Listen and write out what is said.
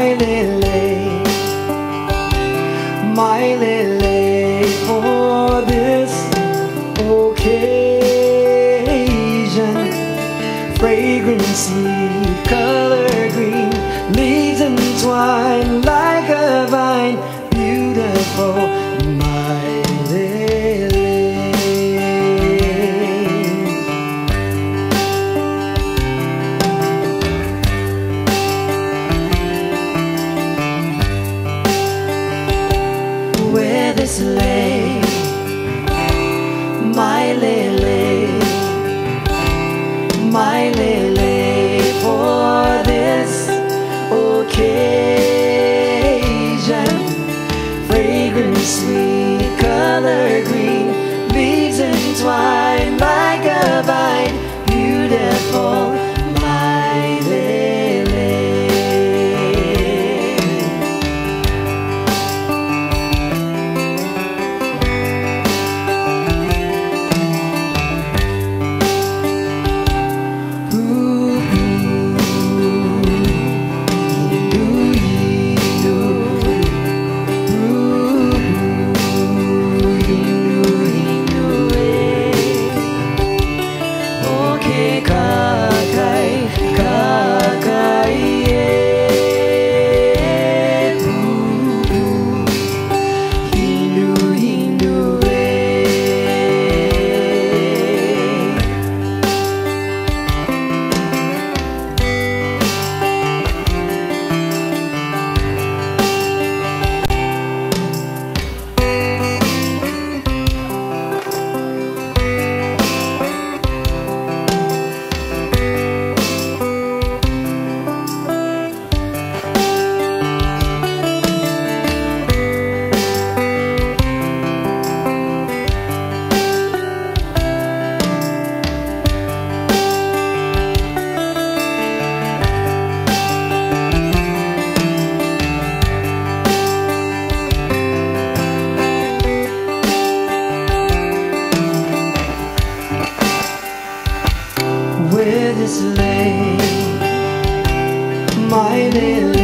my lily, my lily, for this occasion. Fragrancy, color green, leaves entwined like a vine. Beautiful, my lily. Where this lay, my lily, my lily, for this occasion. Fragrant, sweet, color green, leaves entwined like a vine. Beautiful, my lily. Where this lay, my lily.